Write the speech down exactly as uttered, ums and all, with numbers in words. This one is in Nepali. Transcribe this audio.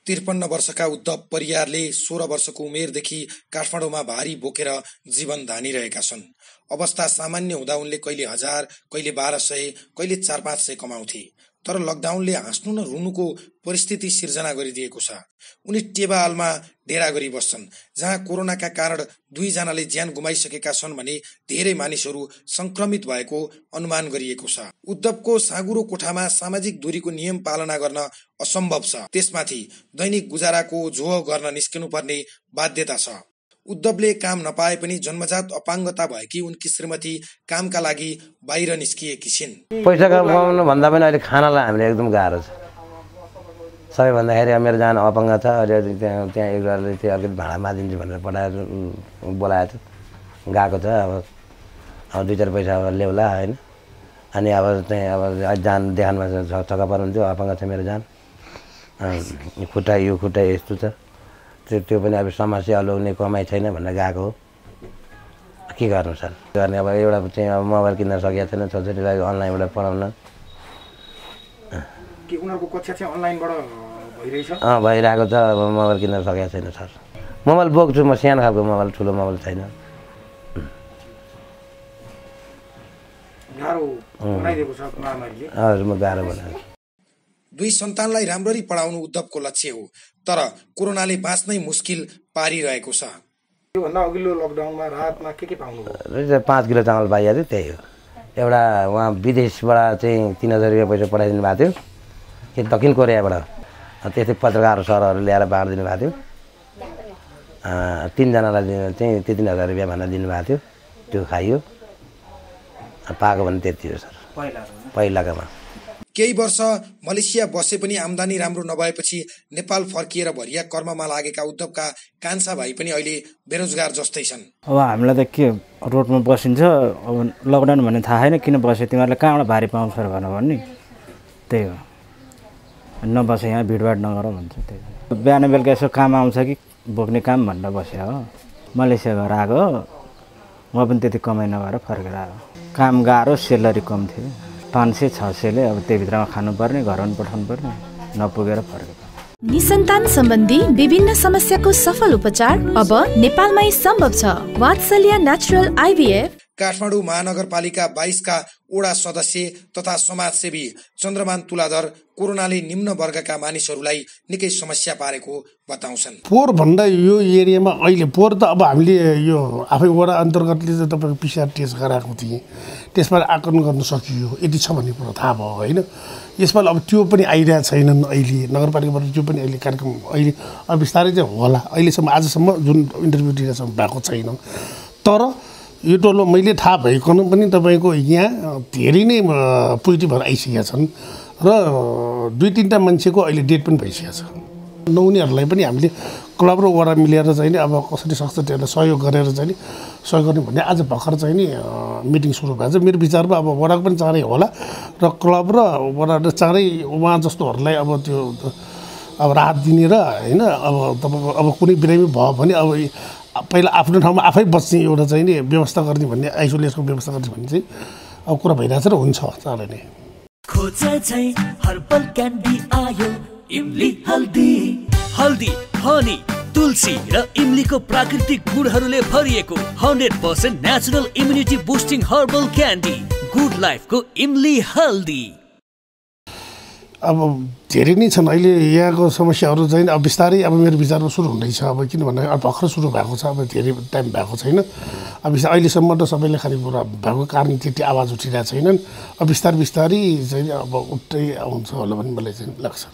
त्रिपन्न वर्षका उद्धव परियारले सोह्र वर्षको उमेरदेखि काठमाडौँमा भारी बोकेर जीवन धानिरहेका छन्। अवस्था सामान्य हुँदा उनले कहिले हजार, कहिले बाह्र सय, कहिले चार पाँच सय कमाउँथे। तर लकडाउनले हाँस्नु न रुनुको परिस्थिति सिर्जना गरिदिएको छ। उनी टेबालमा डेरा गरी बस्छन्, जहाँ कोरोनाका कारण दुईजनाले ज्यान गुमाइसकेका छन् भने धेरै मानिसहरू संक्रमित भएको अनुमान गरिएको छ। उद्धवको साँगुरो कोठामा सामाजिक दूरीको नियम पालना गर्न असम्भव छ। त्यसमाथि दैनिक गुजाराको जोह गर्न निस्किनु पर्ने बाध्यता छ। उद्धवले काम नपाए पनि जन्मजात अपाङ्गता भएकी उनकी श्रीमती कामका लागि बाहिर निस्किएकी छिन्। पैसा कमाउनु भन्दा पनि अहिले खानालाई हामीले एकदम गाह्रो छ। सबैभन्दाखेरि मेरो जान अपाङ्ग छ। अहिले त्यहाँ त्यहाँ एकजनाले चाहिँ अलिकति भाडा मादिन्छु भनेर पठाएर बोलाएको छ, गएको छ। अब अब दुई चार पैसा अब ल्याउला होइन। अनि अब चाहिँ अब जान देखानमा छक्का पर्नुहुन्थ्यो, अपाङ्ग छ मेरो जान, खुट्टा यो खुट्टा यस्तो छ। त्यो त्यो पनि अब समस्या अलाउने कमाइ छैन भनेर गएको हो। के गर्नु सर गर्ने। अब एउटा चाहिँ अब मोबाइल किन्न सकेको छैन छोरीलाई अनलाइनबाट पढाउन। के उनीहरूको कक्षा चाहिँ अनलाइनबाट भइरहेछ? अँ भइरहेको छ। अब मोबाइल किन्न सकेको छैन सर। मोबाइल बोक्छु म, सानो खालको मोबाइल, ठुलो मोबाइल छैन। गाह्रो बनाइदिएको छ महामारीले। हजुर म गाह्रो बनाएको। दुई सन्तानलाई राम्ररी पढाउनु उद्धवको लक्ष्य हो, तर कोरोनाले बाँच्नै मुस्किल पारिरहेको छ। योभन्दा अघिल्लो लकडाउनमा रातमा के के पाउनुभयो? पाँच किलो चामल पाइएको थियो, त्यही हो। एउटा उहाँ विदेशबाट चाहिँ तिन हजार रुपियाँ पैसा पठाइदिनु भएको थियो, कि दक्षिण कोरियाबाट। त्यस्तै पत्रकार सरहरू ल्याएर बाँडिदिनु भएको थियो। तिनजनालाई चाहिँ त्यो तिन हजार रुपियाँ भनेर दिनुभएको थियो, त्यो खाइयो। पाएको भने त्यति हो सर पहिलाकोमा। केही वर्ष मलेसिया बसे पनि आम्दानी राम्रो नभएपछि नेपाल फर्किएर भरिया कर्ममा लागेका उद्धवका कान्छा भाइ पनि अहिले बेरोजगार जस्तै छन्। अब हामीलाई त के रोडमा बसिन्छ, अब लकडाउन भन्ने थाहा छैन किन बस्यो, तिमीहरूले कहाँबाट भारी पाउँछ भनेर भन्ने, त्यही हो। नबसे यहाँ भिडभाड नगर भन्छ, त्यही हो। बिहान बेलुका यसो काम आउँछ कि बोक्ने काम भनेर बस्यो हो। मलेसिया गएर आएको हो, म पनि त्यति कमाइ नभएर फर्केर आएको। काम गाह्रो, सेलरी कम थियो, पाँच सय छ सयले अब त्यही भित्रमा खानुपर्ने, घरमा पठाउनु पर्ने, नपुगेर फर्केको। निसन्तान सम्बन्धी विभिन्न समस्याको सफल उपचार अब नेपालमै सम्भव छ। वात्सल्य नेचुरल आइभीएफ। काठमाडौँ महानगरपालिका बाइसका ओडा सदस्य तथा समाजसेवी चन्द्रमान तुलाधर कोरोनाले निम्न वर्गका मानिसहरूलाई निकै समस्या पारेको बताउँछन्। पोहोर भन्दा यो एरियामा अहिले पोहोर त अब हामीले यो आफै वडा अन्तर्गतले चाहिँ तपाईँको पिसिआर टेस्ट गराएको थिएँ, त्यसबाट आकलन गर्न सकियो, यति छ भन्ने कुरो थाहा भयो होइन। यसमा अब त्यो पनि आइरहेको छैनन्। अहिले नगरपालिकाबाट त्यो पनि अहिले कार्यक्रम अहिले अब बिस्तारै चाहिँ होला। अहिलेसम्म आजसम्म जुन इन्टरभ्यू दिएसम्म भएको छैन। तर यो टोलमा मैले थाहा भइकन पनि तपाईँको यहाँ धेरै नै पोजिटिभ भएर आइसकेका छन् र दुई तिनवटा मान्छेको अहिले डेट पनि भइसकेको छ। नउनीहरूलाई पनि हामीले क्लब र वडा मिलेर चाहिँ नि अब कसरी सक्छ त्यसलाई सहयोग गरेर चाहिँ नि सहयोग गर्ने भन्ने आज भर्खर चाहिँ नि मिटिङ सुरु भएको छ। मेरो विचारमा अब वडाको पनि चाँडै होला र क्लब र वडा चाँडै उहाँ जस्तोहरूलाई अब त्यो अब राहत दिने र होइन अब तपाईँको अब कुनै बिरामी भयो भने अब पहिला आफ्नो ठाउँमा आफै बस्ने एउटा चाहिँ नि व्यवस्था गर्ने भन्ने, आइसोलेसनको व्यवस्था गर्ने भन्ने चाहिँ अब कुरा भइरहेछ र हुन्छ चाँडै नै। हर्बल क्यान्डी आयो, इमली हल्दी हल्दी हनी तुलसी र इमलीको प्राकृतिक गुणहरूले भरिएको hundred percent natural immunity boosting herbal candy good लाइफको इमली हल्दी। अब धेरै नै छन् अहिले यहाँको समस्याहरू चाहिँ अब बिस्तारै अब मेरो विचारमा सुरु हुँदैछ। अब किनभने अब भर्खर सुरु भएको छ, अब धेरै टाइम भएको छैन। अब बिस्तारै अहिलेसम्म त सबैले खाने कुरा भएको कारण त्यति आवाज उठिरहेको छैनन्। अब बिस्तारै बिस्तारै चाहिँ अब उठ्दै आउँछ होला भन्ने मलाई चाहिँ लाग्छ।